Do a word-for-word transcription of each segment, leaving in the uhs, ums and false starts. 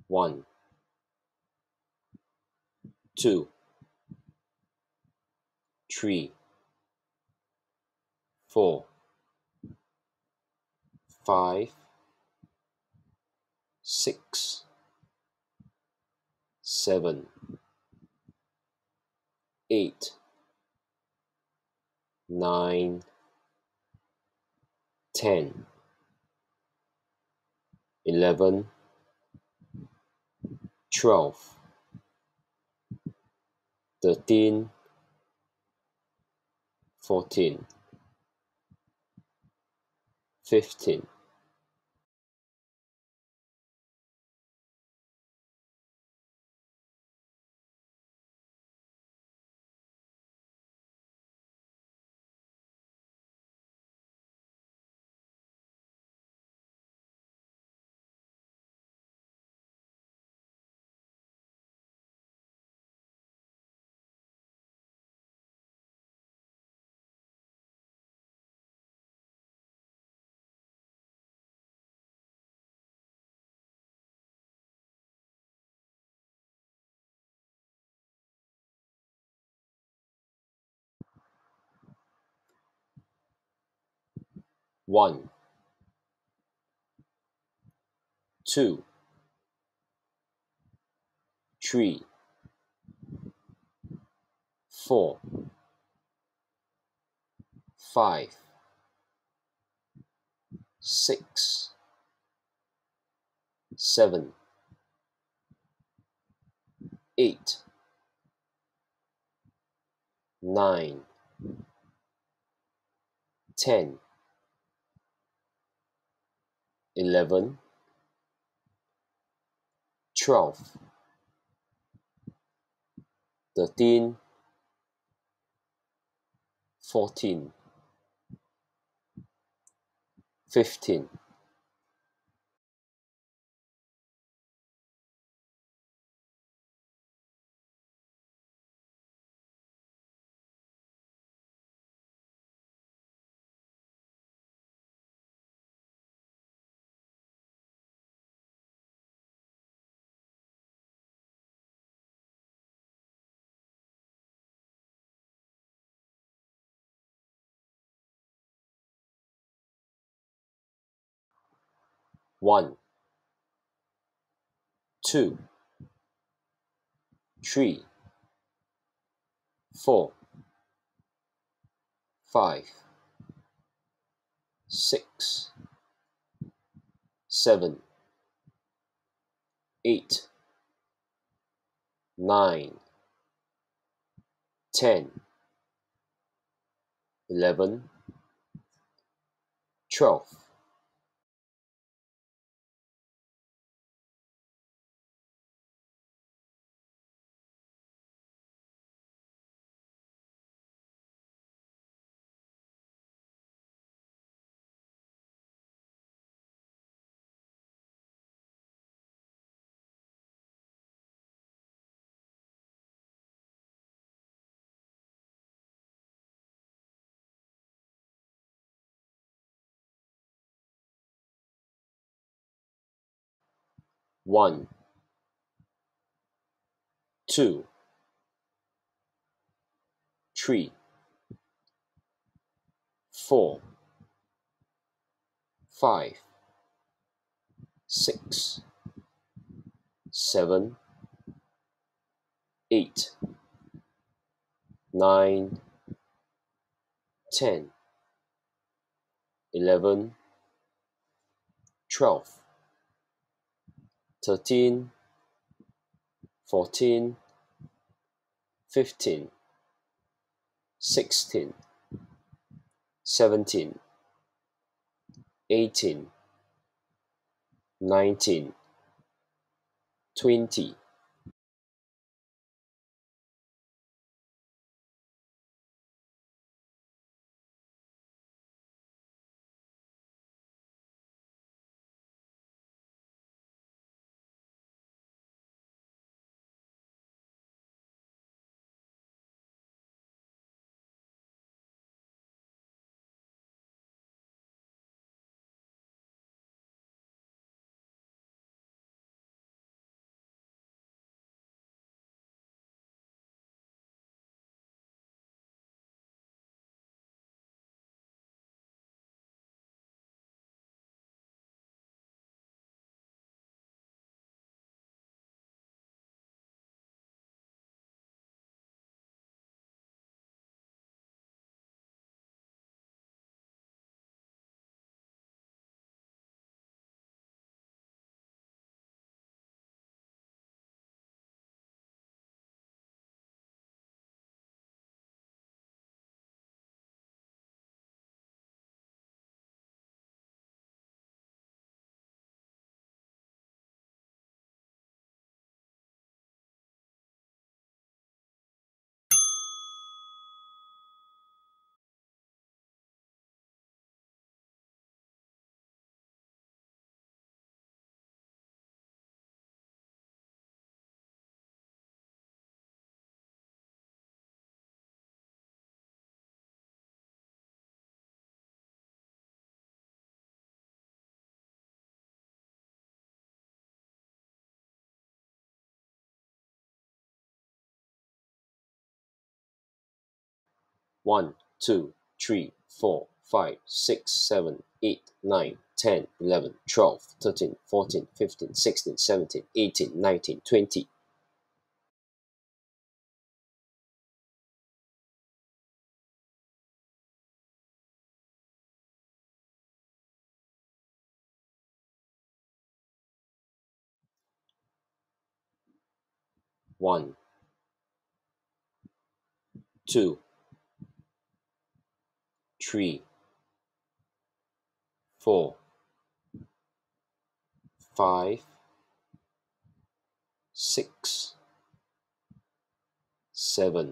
One, two, three, four, five, six, seven, eight, nine, ten, eleven, twelve, thirteen, fourteen, fifteen. One, two, three, four, five, six, seven, eight, nine, ten, eleven, twelve, thirteen, fourteen, fifteen. One, two, three, four, five, six, seven, eight, nine, ten, eleven, twelve. One, two, three, four, five, six, seven, eight, nine, ten, eleven, twelve, thirteen, fourteen, fifteen, sixteen, seventeen, eighteen, nineteen, twenty. one, two, three, four, five, six, seven, eight, nine, ten, eleven, twelve, thirteen, fourteen, fifteen, sixteen, seventeen, eighteen, nineteen, twenty. One, two, three, four, five, six, seven,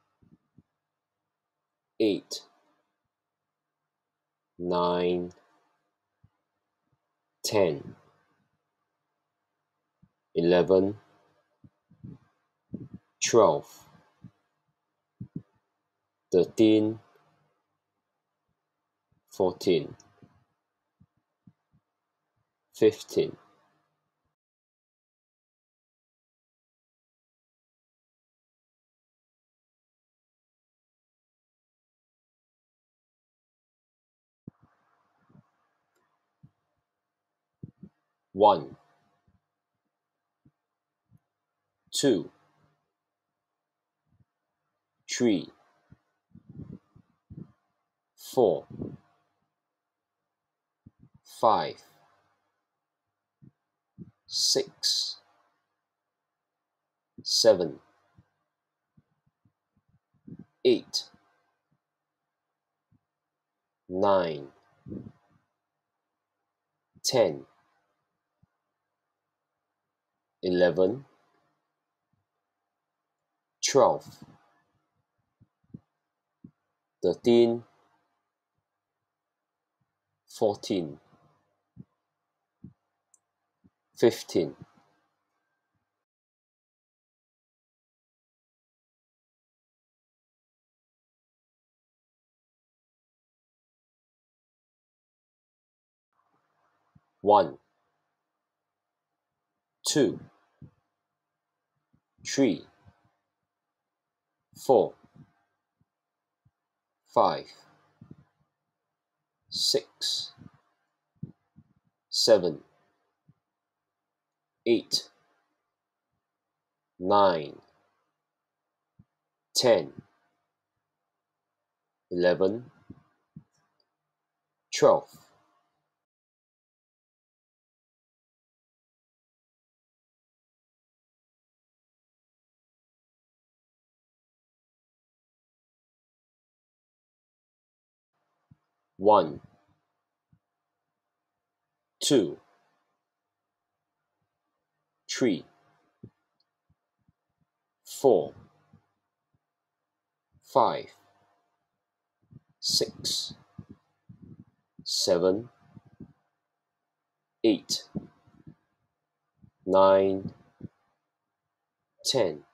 eight, nine, ten, eleven, twelve, thirteen, fourteen, fifteen. One, two, three, four, five, six, seven, eight, nine, ten, eleven, twelve, thirteen, fourteen, fifteen. One, two, three, four, five, six, seven, eight, nine, ten, eleven, twelve. One, two, three, four, five, six, seven, eight, nine, ten,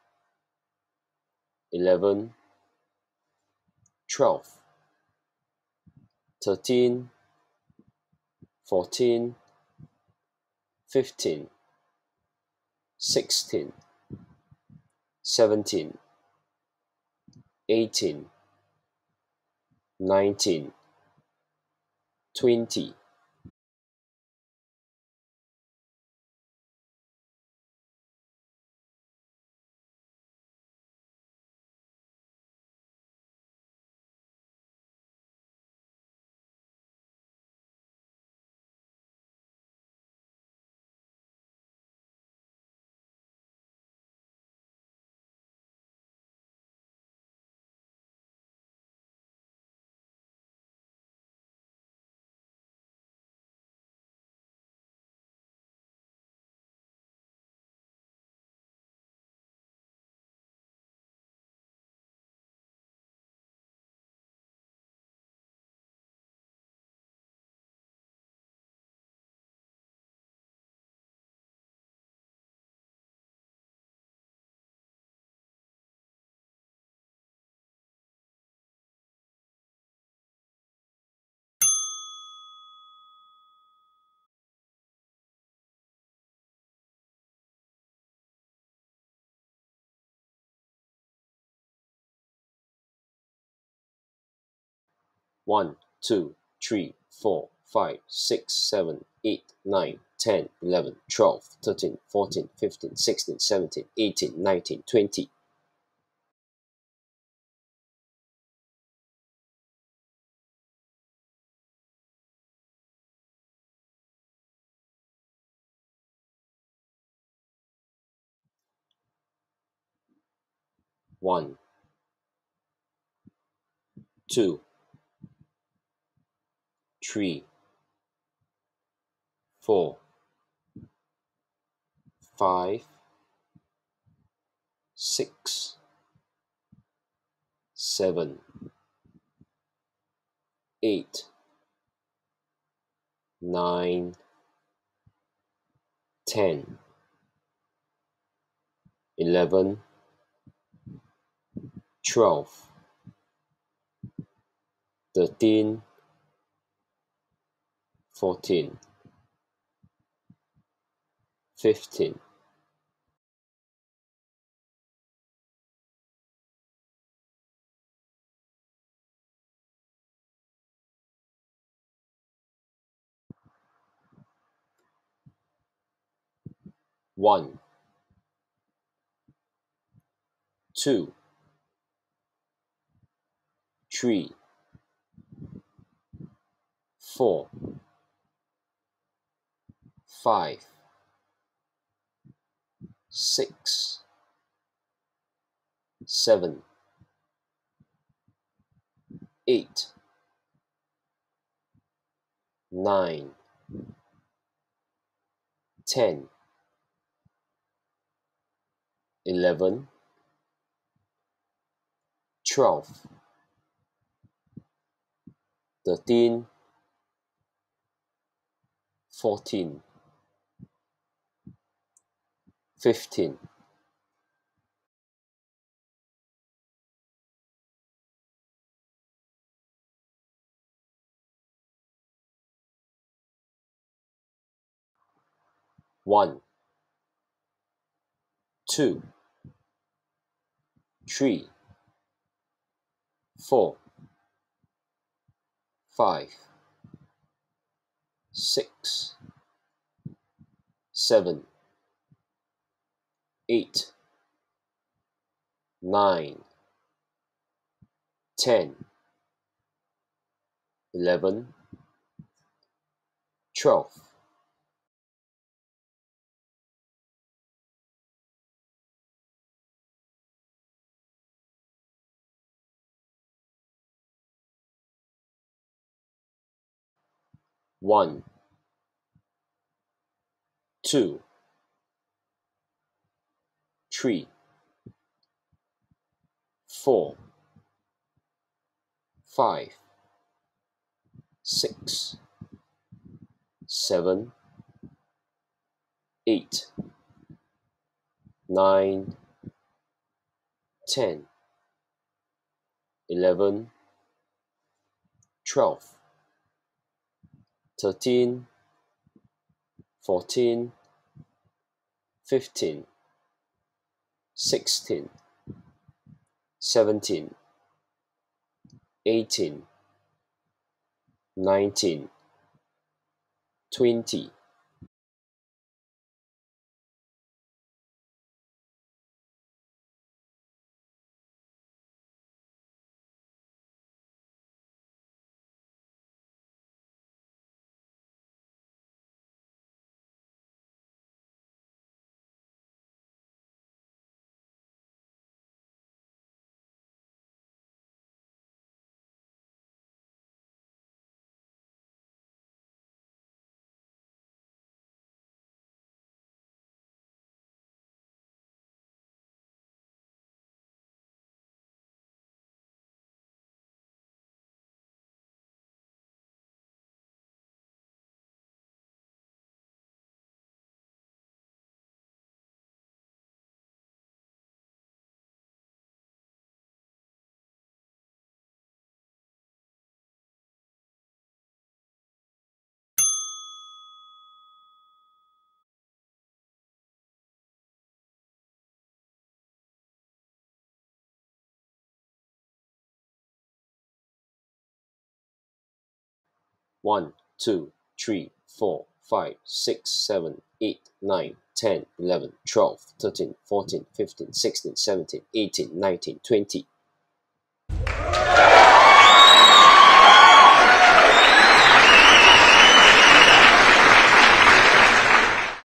eleven, twelve, thirteen, fourteen, fifteen, sixteen, seventeen, eighteen, nineteen, twenty. one, two, three, four, five, six, seven, eight, nine, ten, eleven, twelve, thirteen, fourteen, fifteen, sixteen, seventeen, eighteen, nineteen, twenty. One, two, three, four, five, six, seven, eight, nine, ten, eleven, twelve, thirteen, fourteen, fifteen. One, two, three, four, five, six, seven, eight, nine, ten, eleven, twelve, thirteen, fourteen, fifteen. One, two, three, four, five, six, seven, eight, nine, ten, eleven, twelve. One, two, three, four, five, six, seven, eight, nine, ten, eleven, twelve, thirteen, fourteen, fifteen, sixteen, seventeen, eighteen, nineteen, twenty. one, two, three, four, five, six, seven, eight, nine, ten, eleven, twelve, thirteen, fourteen, fifteen, sixteen, seventeen, eighteen, nineteen, twenty.